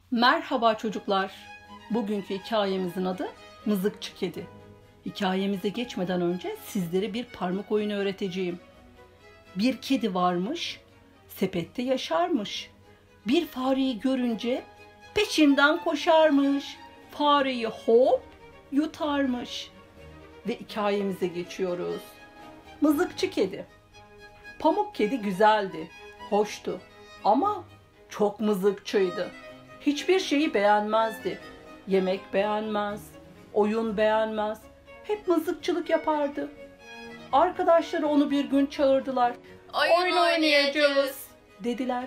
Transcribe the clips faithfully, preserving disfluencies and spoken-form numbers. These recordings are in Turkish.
Merhaba çocuklar. Bugünkü hikayemizin adı Mızıkçı Kedi. Hikayemize geçmeden önce sizlere bir parmak oyunu öğreteceğim. Bir kedi varmış, sepette yaşarmış. Bir fareyi görünce peşinden koşarmış. Fareyi hop yutarmış. Ve hikayemize geçiyoruz. Mızıkçı Kedi. Pamuk Kedi güzeldi, hoştu ama çok mızıkçıydı. Hiçbir şeyi beğenmezdi. Yemek beğenmez, oyun beğenmez. Hep mızıkçılık yapardı. Arkadaşları onu bir gün çağırdılar. Oyun, Oyun oynayacağız dediler.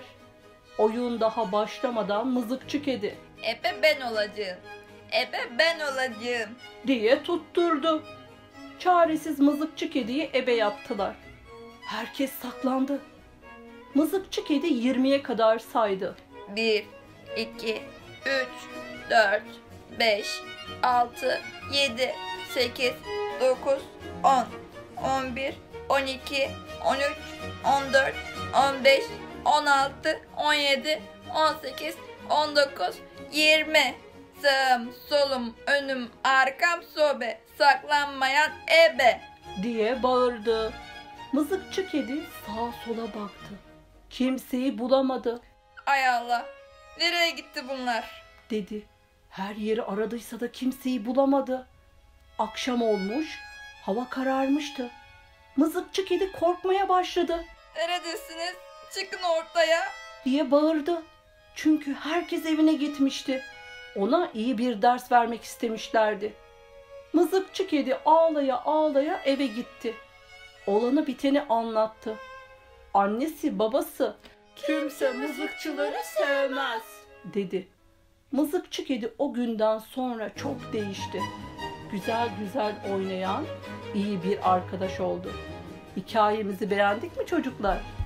Oyun daha başlamadan Mızıkçı Kedi Ebe ben olacağım. Ebe ben olacağım diye tutturdu. Çaresiz Mızıkçı Kedi'yi ebe yaptılar. Herkes saklandı. Mızıkçı Kedi yirmiye kadar saydı. Bir, iki, üç, dört, beş, altı, yedi, sekiz, dokuz, on, on bir, on iki, on üç, on dört, on beş, on altı, on yedi, on sekiz, on dokuz, yirmi. Sağım, solum, önüm, arkam sobe, saklanmayan ebe diye bağırdı. Mızıkçı Kedi sağa sola baktı. Kimseyi bulamadı. Ay Allah, nereye gitti bunlar? Dedi. Her yeri aradıysa da kimseyi bulamadı. Akşam olmuş, hava kararmıştı. Mızıkçı Kedi korkmaya başladı. Neredesiniz? Çıkın ortaya diye bağırdı. Çünkü herkes evine gitmişti. Ona iyi bir ders vermek istemişlerdi. Mızıkçı Kedi ağlaya ağlaya eve gitti. Olanı biteni anlattı. Annesi babası kimse mızıkçıları sevmez dedi. Mızıkçı Kedi o günden sonra çok değişti. Güzel güzel oynayan iyi bir arkadaş oldu. Hikayemizi beğendik mi çocuklar?